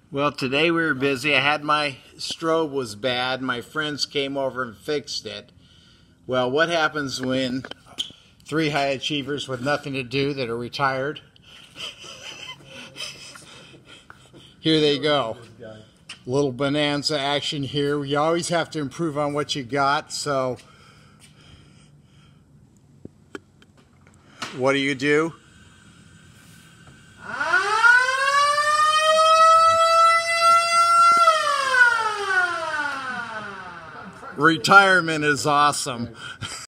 Well, today we were busy. I had my strobe was bad. My friends came over and fixed it. Well, what happens when three high achievers with nothing to do that are retired? Here they go. Little bonanza action here. You always have to improve on what you got, so what do? Retirement is awesome.